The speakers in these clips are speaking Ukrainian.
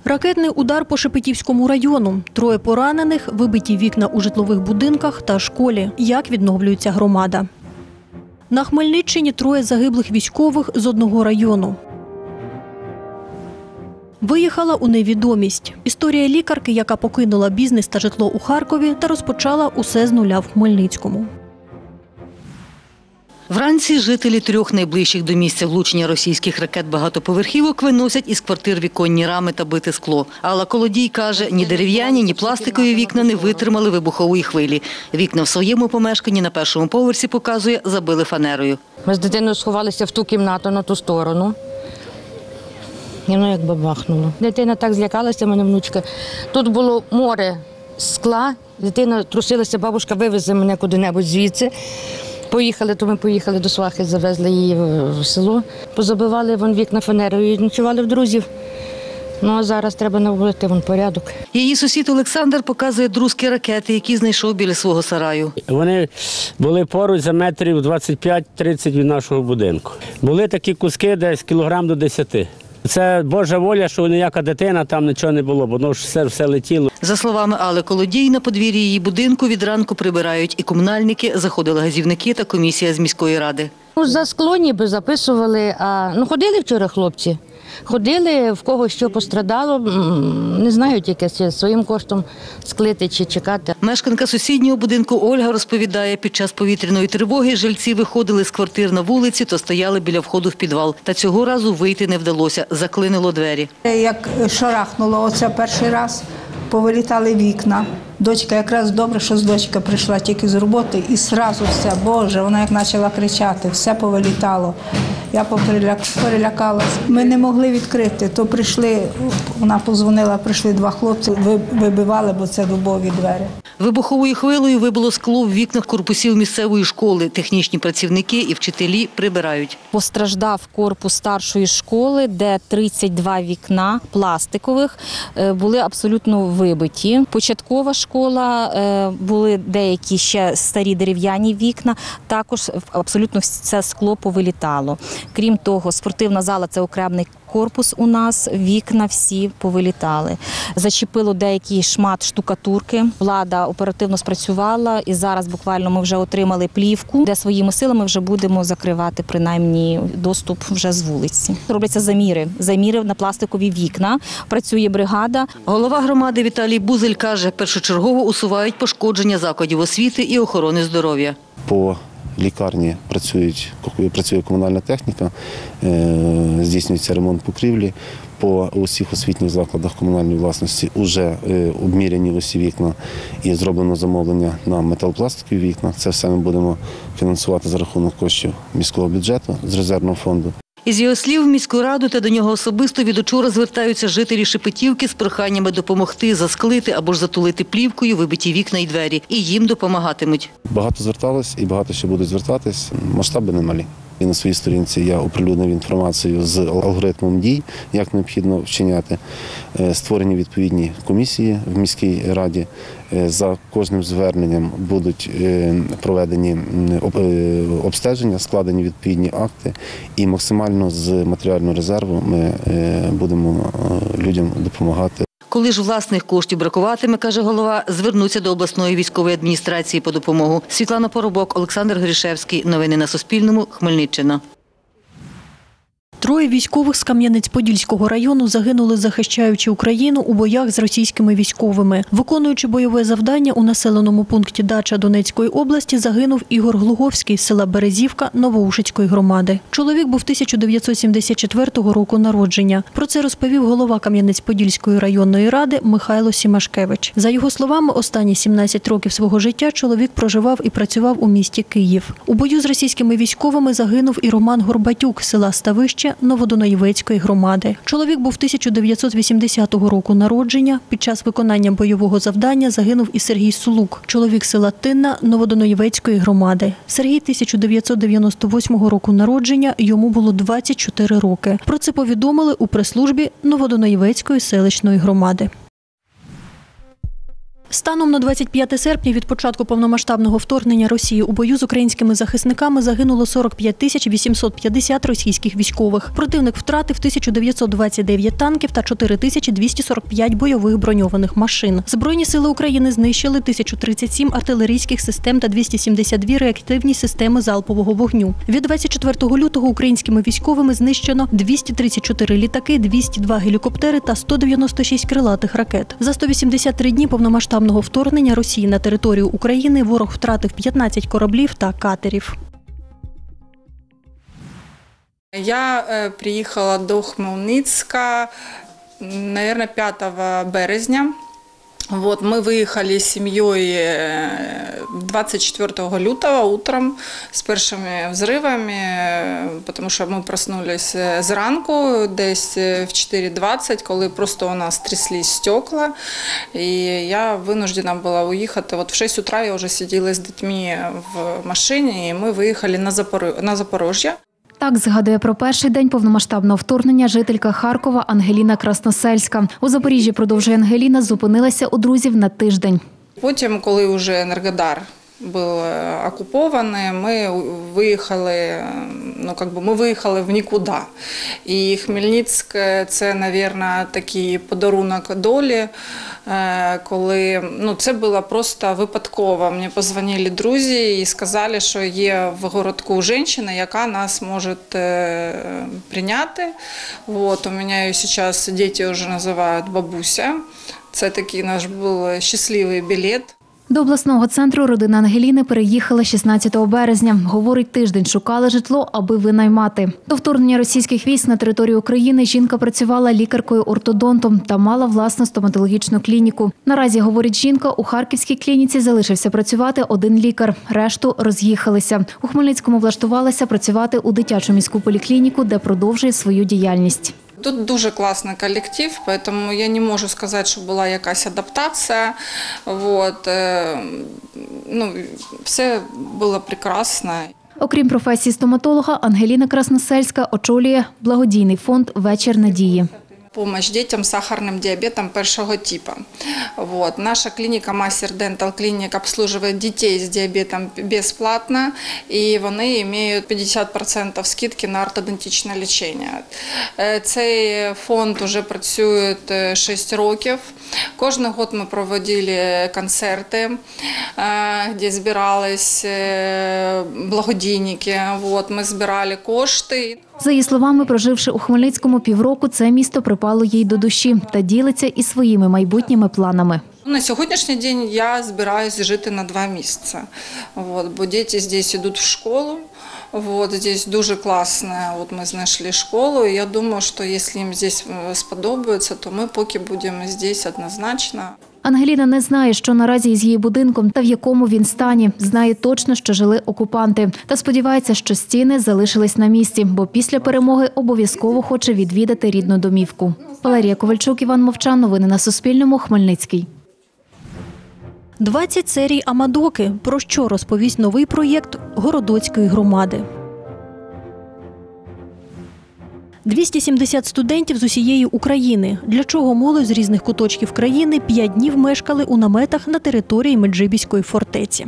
Ракетний удар по Шепетівському району. 3 поранених, вибиті вікна у житлових будинках та школі. Як відновлюється громада? На Хмельниччині 3 загиблих військових з одного району. Виїхала у невідомість. Історія лікарки, яка покинула бізнес та житло у Харкові та розпочала усе з нуля в Хмельницькому. Вранці жителі 3 найближчих до місця влучення російських ракет багатоповерхівок виносять із квартир віконні рами та бите скло. Алла Колодій каже, ні дерев'яні, ні пластикові вікна не витримали вибухової хвилі. Вікна в своєму помешканні на першому поверсі, показує, забили фанерою. Ми з дитиною сховалися в ту кімнату, на ту сторону. І воно як бабахнуло. Дитина так злякалася, мене внучка. Тут було море скла, дитина трусилася, бабушка вивезе мене куди-небудь звідси. Ми поїхали до свахи, завезли її в село. Позабивали вікна фанерою і ночували в друзів. Ну а зараз треба наводити порядок. Її сусід Олександр показує друзки ракети, які знайшов біля свого сараю. Вони були поруч за метрів 25-30 від нашого будинку. Були такі куски десь кілограм до 10. Це Божа воля, що ніяка дитина, там нічого не було, бо воно ж все летіло. За словами Алли Колодій, на подвір'ї її будинку від ранку прибирають і комунальники, заходили газівники та комісія з міської ради. За скло ніби записували, ходили вчора хлопці. Ходили, в кого що пострадало, не знаю тільки, чи своїм коштом склити чи чекати. Мешканка сусіднього будинку Ольга розповідає, під час повітряної тривоги жильці виходили з квартир на вулиці, то стояли біля входу в підвал. Та цього разу вийти не вдалося, заклинило двері. Як шарахнуло оце перший раз, повилітали вікна. Дочка якраз добре, що дочка прийшла тільки з роботи і одразу все, Боже, вона як почала кричати, все повилітало. Я перелякалася. Ми не могли відкрити, то прийшли, вона подзвонила, прийшли 2 хлопці, вибивали, бо це дубові двері. Вибуховою хвилею вибило скло в вікнах корпусів місцевої школи. Технічні працівники і вчителі прибирають. Постраждав корпус старшої школи, де 32 вікна пластикових були абсолютно вибиті. Початкова школа, були деякі ще старі дерев'яні вікна, також абсолютно все скло повилітало. Крім того, спортивна зала – це окремий корпус у нас, вікна всі повилітали. Зачепило деякий шмат штукатурки. Влада оперативно спрацювала і зараз буквально ми вже отримали плівку, де своїми силами вже будемо закривати принаймні доступ вже з вулиці. Робляться заміри на пластикові вікна, працює бригада. Голова громади Віталій Бузель каже, першочергово усувають пошкодження закладів освіти і охорони здоров'я. По лікарні працює комунальна техніка, здійснюється ремонт покрівлі. По усіх освітніх закладах комунальної власності вже обміряні усі вікна і зроблено замовлення на металопластикові вікна. Це все ми будемо фінансувати за рахунок коштів міського бюджету з резервного фонду. Із його слів, в міську раду та до нього особисто від учора звертаються жителі Шепетівки з проханнями допомогти засклити або ж затулити плівкою вибиті вікна і двері. І їм допомагатимуть. Багато зверталось і багато ще будуть звертатись. Масштаби немалі. І на своїй сторінці я оприлюднив інформацію з алгоритмом дій, як необхідно вчиняти. Створені відповідні комісії в міській раді. За кожним зверненням будуть проведені обстеження, складені відповідні акти. І максимально з матеріального резерву ми будемо людям допомагати. Коли ж власних коштів бракуватиме, каже голова, звернуться до обласної військової адміністрації по допомогу. Світлана Поробок, Олександр Гришевський. Новини на Суспільному. Хмельниччина. 3 військових з Кам'янець-Подільського району загинули, захищаючи Україну у боях з російськими військовими. Виконуючи бойове завдання у населеному пункті Дача Донецької області, загинув Ігор Глуговський з села Березівка Новоушицької громади. Чоловік був 1974 року народження. Про це розповів голова Кам'янець-Подільської районної ради Михайло Сімашкевич. За його словами, останні 17 років свого життя чоловік проживав і працював у місті Київ. У бою з російськими військовими загинув і Роман Горбатюк з села Ставище Новодонаєвецької громади. Чоловік був 1980 року народження. Під час виконання бойового завдання загинув і Сергій Сулук, чоловік села Тинна Новодонаєвецької громади. Сергій 1998 року народження, йому було 24 роки. Про це повідомили у прес-службі Новодонаєвецької селищної громади. Станом на 25 серпня від початку повномасштабного вторгнення Росії у бою з українськими захисниками загинуло 45 850 російських військових. Противник втратив 1929 танків та 4245 бойових броньованих машин. Збройні сили України знищили 1037 артилерійських систем та 272 реактивні системи залпового вогню. Від 24 лютого українськими військовими знищено 234 літаки, 202 гелікоптери та 196 крилатих ракет. За 183 дні повномасштабного вторгнення Росії на територію України ворог втратив 15 кораблів та катерів. Я приїхала до Хмельницька, мабуть, 5 березня. Вот, мы выехали с семьей 24 лютого утром с першими взривами, потому що ми проснулись зранку, десь в 4:20, коли просто у нас тряслись стекла. І я винуждена була уїхати. От в 6 утра я вже сиділа з дітьми в машині, і ми виїхали на Запорожжя. Так згадує про перший день повномасштабного вторгнення жителька Харкова Ангеліна Красносельська. У Запоріжжі, продовжує Ангеліна, зупинилася у друзів на тиждень. Потім, коли вже Енергодар був окупований, ми виїхали, ми виїхали в нікуди. І Хмельницьк – це, мабуть, такий подарунок долі, коли це було просто випадково. Мені подзвонили друзі і сказали, що є в городку жінка, яка нас може прийняти. Вот, у мене зараз діти вже називають бабуся. Це такий наш був щасливий білет. До обласного центру родина Ангеліни переїхала 16 березня. Говорить, тиждень шукали житло, аби винаймати. До вторгнення російських військ на територію України жінка працювала лікаркою-ортодонтом та мала власну стоматологічну клініку. Наразі, говорить жінка, у харківській клініці залишився працювати один лікар. Решту роз'їхалися. У Хмельницькому влаштувалася працювати у дитячу міську поліклініку, де продовжує свою діяльність. Тут дуже класний колектив, тому я не можу сказати, що була якась адаптація. Вот. Все було прекрасно. Окрім професії стоматолога, Ангеліна Красносельська очолює благодійний фонд «Вечір надії». Помощь детям з сахарним діабетом першого типу. Вот. Наша клініка Мастер Дентал Клінік обслуговує дітей з діабетом безплатно, і вони мають 50% скидки на ортодонтичне лікування. Цей фонд вже працює 6 років. Кожен рік ми проводили концерти, де збирались благодійники. Вот. Ми збирали кошти. За її словами, проживши у Хмельницькому півроку, це місто припало їй до душі та ділиться із своїми майбутніми планами. На сьогоднішній день я збираюся жити на 2 місяці, бо діти тут йдуть в школу. Здесь дуже класно, ми знайшли школу, і я думаю, що якщо їм тут сподобається, то ми поки будемо тут однозначно. Ангеліна не знає, що наразі із її будинком та в якому він стані. Знає точно, що жили окупанти. Та сподівається, що стіни залишились на місці, бо після перемоги обов'язково хоче відвідати рідну домівку. Валерія Ковальчук, Іван Мовчан. Новини на Суспільному. Хмельницький. 20 серій «Амадоки». Про що розповість новий проєкт Городоцької громади. 270 студентів з усієї України. Для чого молодь з різних куточків країни 5 днів мешкали у наметах на території Меджибіської фортеці.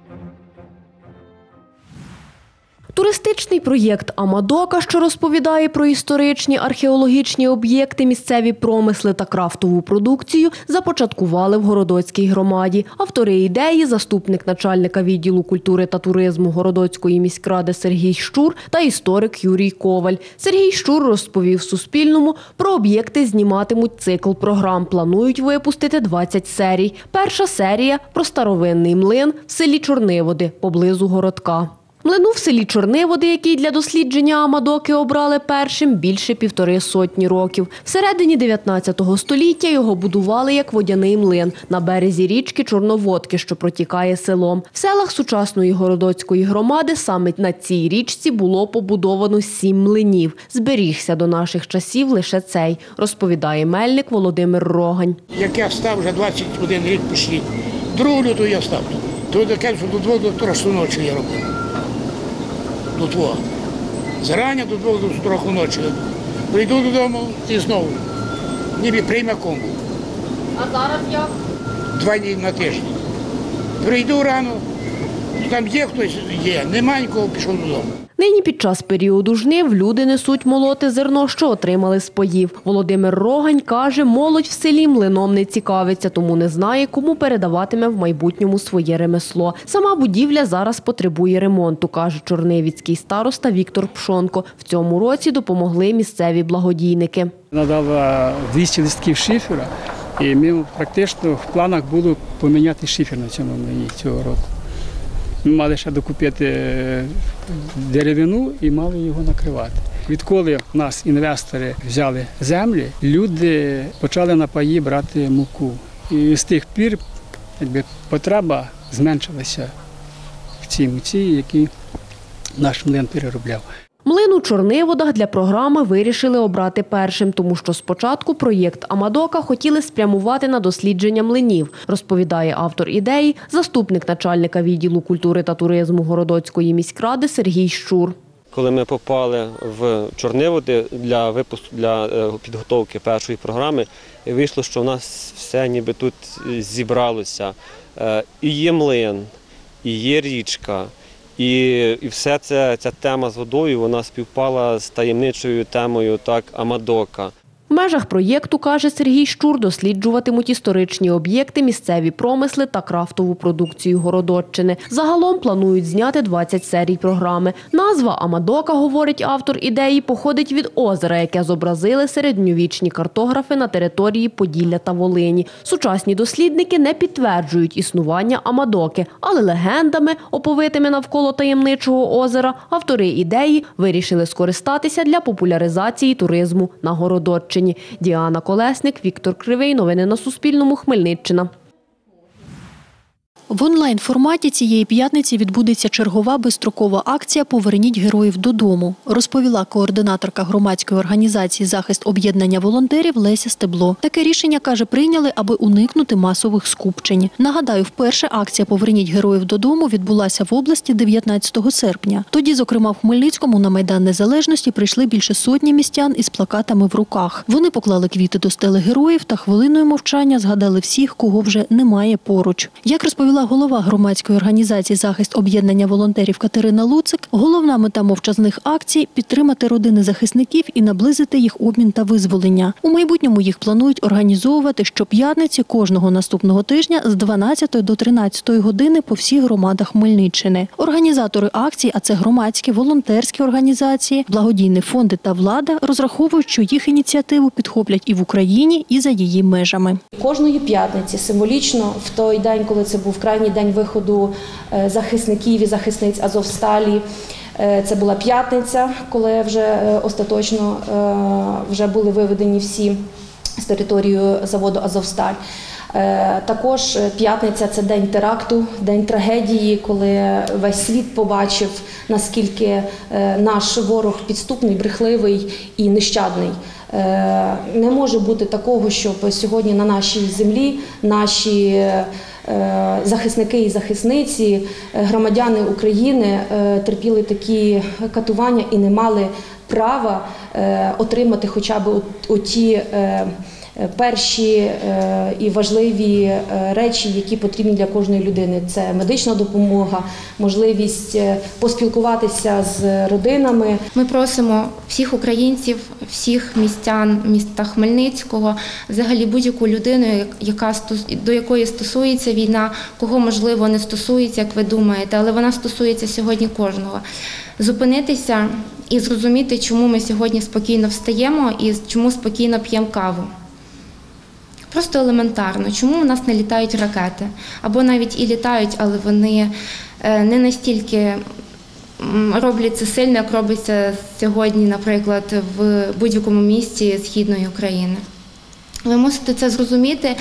Туристичний проєкт «Амадока», що розповідає про історичні археологічні об'єкти, місцеві промисли та крафтову продукцію, започаткували в Городоцькій громаді. Автори ідеї – заступник начальника відділу культури та туризму Городоцької міськради Сергій Щур та історик Юрій Коваль. Сергій Щур розповів Суспільному, про об'єкти зніматимуть цикл програм. Планують випустити 20 серій. Перша серія – про старовинний млин в селі Чорниводи, поблизу городка. Млину в селі Чорниводи, який для дослідження Амадоки обрали першим, більше 150 років. Всередині 19 століття його будували як водяний млин на березі річки Чорноводки, що протікає селом. В селах сучасної Городоцької громади саме на цій річці було побудовано 7 млинів. Зберігся до наших часів лише цей, розповідає мельник Володимир Рогань. Як я став, вже 21 рік пішли. 2 лютого я став. То таке, що до 2 до 3 ночі я робив. До 2. Зарання до 2 до 3 ночі. Прийду додому і знову. Ніби приймаком. А зараз як? 2 дні на тиждень. Прийду рано, там є хтось, є, немає нікого, пішов додому. Нині під час періоду жнив люди несуть молоти зерно, що отримали з паїв. Володимир Рогань каже, молодь в селі млином не цікавиться, тому не знає, кому передаватиме в майбутньому своє ремесло. Сама будівля зараз потребує ремонту, каже чорнивіцький староста Віктор Пшонко. В цьому році допомогли місцеві благодійники. Надала 200 листків шифера, і ми практично в планах було поміняти шифер на цьому млині цього року. Ми мали ще докупити деревину і мали його накривати. Відколи в нас інвестори взяли землі, люди почали на паї брати муку. І з тих пір потреба зменшилася в цій муці, яку наш млин переробляв. Млин у Чорниводах для програми вирішили обрати першим, тому що спочатку проєкт «Амадока» хотіли спрямувати на дослідження млинів, розповідає автор ідеї, заступник начальника відділу культури та туризму Городоцької міськради Сергій Щур. Коли ми попали в Чорниводи для підготовки першої програми, вийшло, що в нас все ніби тут зібралося. І є млин, і є річка. І все ця тема з водою, вона співпала з таємничою темою Амадока. В межах проєкту, каже Сергій Щур, досліджуватимуть історичні об'єкти, місцеві промисли та крафтову продукцію Городоччини. Загалом планують зняти 20 серій програми. Назва «Амадока», говорить автор ідеї, походить від озера, яке зобразили середньовічні картографи на території Поділля та Волині. Сучасні дослідники не підтверджують існування Амадоки, але легендами, оповитими навколо таємничого озера, автори ідеї вирішили скористатися для популяризації туризму на Городоччині. Діана Колесник, Віктор Кривий. Новини на Суспільному. Хмельниччина. В онлайн-форматі цієї п'ятниці відбудеться чергова безстрокова акція «Поверніть героїв додому», розповіла координаторка громадської організації «Захист об'єднання волонтерів» Леся Стебло. Таке рішення, каже, прийняли, аби уникнути масових скупчень. Нагадаю, вперше акція «Поверніть героїв додому» відбулася в області 19 серпня. Тоді, зокрема, в Хмельницькому на Майдан Незалежності прийшли більше сотні містян із плакатами в руках. Вони поклали квіти до стели героїв та хвилиною мовчання згадали всіх, кого вже немає поруч. Як розповіла голова громадської організації «Захист об'єднання волонтерів» Катерина Луцик, головна мета мовчазних акцій – підтримати родини захисників і наблизити їх обмін та визволення. У майбутньому їх планують організовувати щоп'ятниці кожного наступного тижня з 12 до 13 години по всіх громадах Хмельниччини. Організатори акцій, а це громадські, волонтерські організації, благодійні фонди та влада, розраховують, що їх ініціативу підхоплять і в Україні, і за її межами. Кожної п'ятниці символічно в той день, коли це був крайній день виходу захисників і захисниць Азовсталі, це була п'ятниця, коли вже остаточно вже були виведені всі з території заводу Азовсталь. Також п'ятниця – це день теракту, день трагедії, коли весь світ побачив, наскільки наш ворог підступний, брехливий і нещадний. Не може бути такого, щоб сьогодні на нашій землі наші захисники і захисниці, громадяни України терпіли такі катування і не мали права отримати хоча б оті перші і важливі речі, які потрібні для кожної людини. Це медична допомога, можливість поспілкуватися з родинами. Ми просимо всіх українців, всіх містян міста Хмельницького, взагалі будь-яку людину, до якої стосується війна, кого, можливо, не стосується, як ви думаєте, але вона стосується сьогодні кожного. Зупинитися і зрозуміти, чому ми сьогодні спокійно встаємо і чому спокійно п'ємо каву. Просто елементарно, чому у нас не літають ракети, або навіть і літають, але вони не настільки роблять це сильно, як робиться сьогодні, наприклад, в будь-якому місті Східної України. Ви мусите це зрозуміти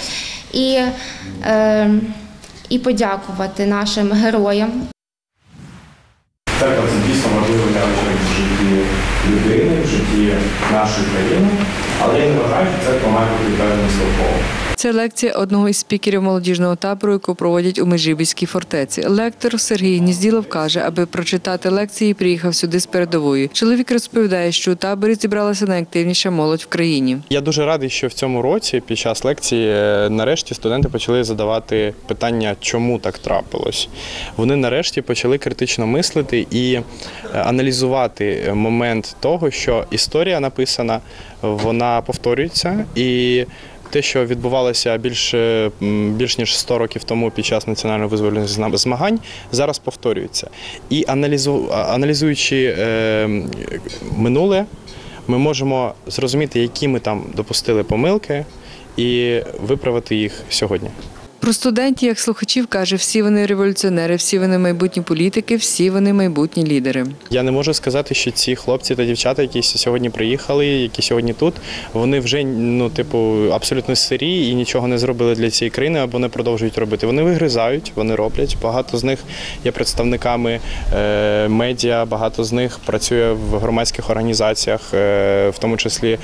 і подякувати нашим героям. Церква – це дійсно важливий явище в житті людини, в житті нашої країни, але я не вважаю, що церква має бути певним стовпом. Це лекція одного із спікерів молодіжного табору, яку проводять у Межибіській фортеці. Лектор Сергій Гнізділов каже, аби прочитати лекції, приїхав сюди з передової. Чоловік розповідає, що у таборі зібралася найактивніша молодь в країні. Я дуже радий, що в цьому році під час лекції нарешті студенти почали задавати питання, чому так трапилось. Вони нарешті почали критично мислити і аналізувати момент того, що історія написана, вона повторюється, і те, що відбувалося більш ніж 100 років тому під час національно-визвольних змагань, зараз повторюється. І аналізуючи минуле, ми можемо зрозуміти, які ми там допустили помилки, і виправити їх сьогодні. Про студентів, як слухачів, каже, всі вони революціонери, всі вони майбутні політики, всі вони майбутні лідери. Я не можу сказати, що ці хлопці та дівчата, які сьогодні приїхали, які сьогодні тут, вони вже абсолютно сирі і нічого не зробили для цієї країни або не продовжують робити. Вони вигризають, вони роблять. Багато з них є представниками медіа, багато з них працює в громадських організаціях, в тому числі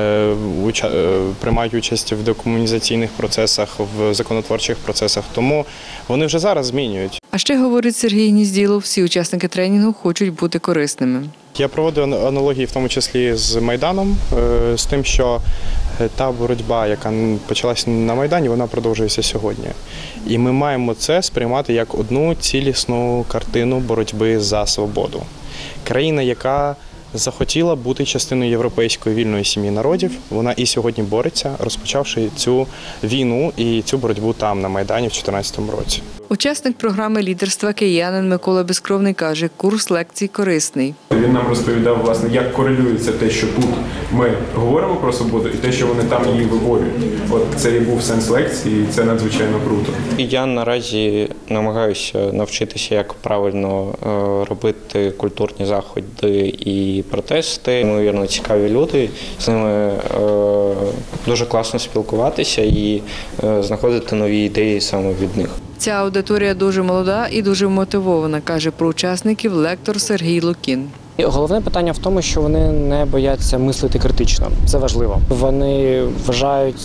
приймають участь в декомунізаційних процесах, в законотворчих процесах, тому вони вже зараз змінюють. А ще, говорить Сергій Гнізділов, всі учасники тренінгу хочуть бути корисними. Я проводжу аналогії в тому числі з Майданом, з тим, що та боротьба, яка почалася на Майдані, вона продовжується сьогодні. І ми маємо це сприймати як одну цілісну картину боротьби за свободу. Країна, яка захотіла бути частиною європейської вільної сім'ї народів, вона і сьогодні бореться, розпочавши цю війну і цю боротьбу там, на Майдані, в 2014 році. Учасник програми лідерства киянин Микола Безкровний каже, курс лекцій корисний. Він нам розповідав, власне, як корелюється те, що тут ми говоримо про свободу, і те, що вони там її виборюють. От це і був сенс лекції, і це надзвичайно круто. Я наразі намагаюся навчитися, як правильно робити культурні заходи і протести. Ймовірно, цікаві люди, з ними дуже класно спілкуватися і знаходити нові ідеї саме від них. Ця аудиторія дуже молода і дуже мотивована, каже про учасників лектор Сергій Лукін. Головне питання в тому, що вони не бояться мислити критично. Це важливо. Вони вважають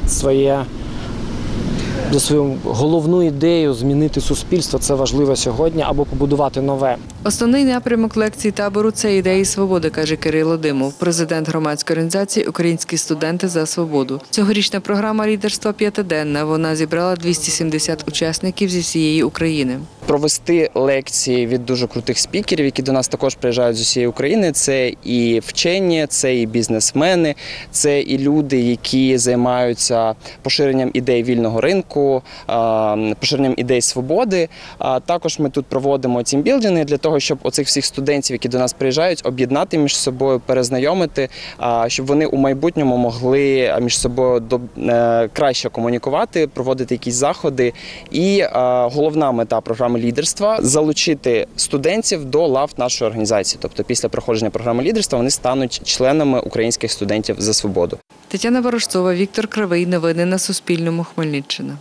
свою головну ідею змінити суспільство. Це важливо сьогодні або побудувати нове. Основний напрямок лекцій табору – це ідеї свободи, каже Кирило Димов, президент громадської організації «Українські студенти за свободу». Цьогорічна програма лідерства п'ятиденна. Вона зібрала 270 учасників зі всієї України. Провести лекції від дуже крутих спікерів, які до нас також приїжджають з усієї України. Це і вчені, це і бізнесмени, це і люди, які займаються поширенням ідей вільного ринку, поширенням ідей свободи. Також ми тут проводимо тімбілдинги для того, щоб оцих всіх студентів, які до нас приїжджають, об'єднати між собою, перезнайомити, щоб вони у майбутньому могли між собою краще комунікувати, проводити якісь заходи. І головна мета програми лідерства – залучити студентів до лав нашої організації. Тобто після проходження програми лідерства вони стануть членами українських студентів за свободу. Тетяна Ворожцова, Віктор Кривий. Новини на Суспільному. Хмельниччина.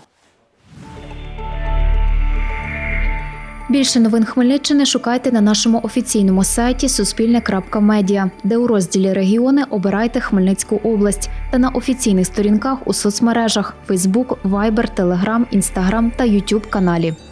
Більше новин Хмельниччини шукайте на нашому офіційному сайті suspilne.media, де у розділі «Регіони» обирайте Хмельницьку область та на офіційних сторінках у соцмережах – Facebook, Viber, Telegram, Instagram та YouTube каналі.